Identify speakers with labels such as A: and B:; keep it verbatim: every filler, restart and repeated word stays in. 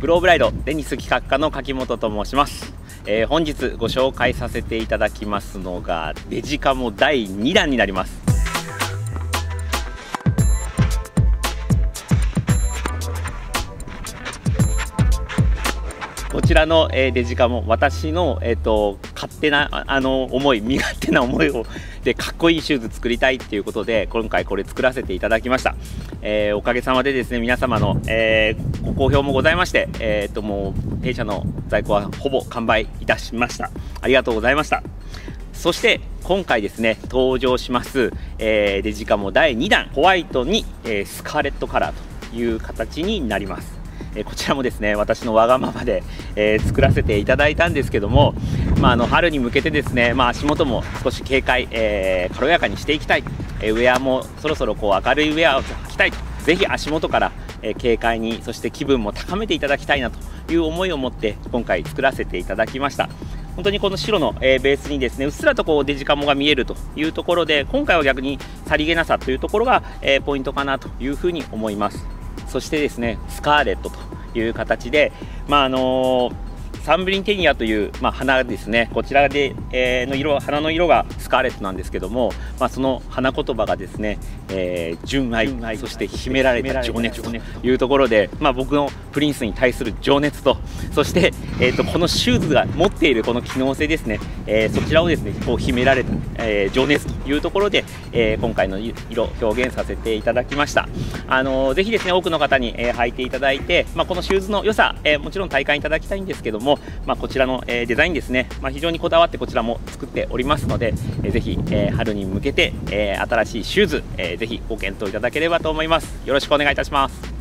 A: グローブライドデニス企画課の柿本と申します。えー、本日ご紹介させていただきますのがデジカモだいにだんになります。こちらの、えー、デジカモ、私の、えー、と勝手なあの思い、身勝手な思いをでかっこいいシューズ作りたいっていうことで、今回これ作らせていただきました。えー、おかげさまでですね、皆様の、えー、ご好評もございまして、えー、ともう弊社の在庫はほぼ完売いたしました。ありがとうございました。そして今回ですね、登場します、えー、デジカモだいにだん、ホワイトに、えー、スカーレットカラーという形になります。こちらもですね、私のわがままで、えー、作らせていただいたんですけども、まあ、あの春に向けてですね、まあ、足元も少し軽快、えー、軽やかにしていきたい、えー、ウェアもそろそろこう明るいウェアを履きたいと、ぜひ足元から、えー、軽快に、そして気分も高めていただきたいなという思いを持って今回作らせていただきました。本当にこの白の、えー、ベースにですね、うっすらとこうデジカモが見えるというところで、今回は逆にさりげなさというところが、えー、ポイントかなというふうに思います。そしてですね、スカーレットという形で、まああのー、サンブリンテニアという、まあ、花ですね、こちらで、えー、の色花の色がスカーレットなんですけども、まあ、その花言葉がですね、えー、純愛、そして秘められた情熱というところで、まあ、僕のプリンスに対する情熱と、そして、えー、とこのシューズが持っているこの機能性ですね、えー、そちらをですねこう秘められた、えー、情熱というところで、えー、今回の色表現させていただきました。あのー、ぜひですね多くの方に、えー、履いていただいて、まあ、このシューズの良さ、えー、もちろん体感いただきたいんですけども、まあ、こちらの、えー、デザインですね、まあ、非常にこだわってこちらも作っておりますので、えー、ぜひ、えー、春に向けて、えー、新しいシューズ、えー、ぜひご検討いただければと思います。よろしくお願いいたします。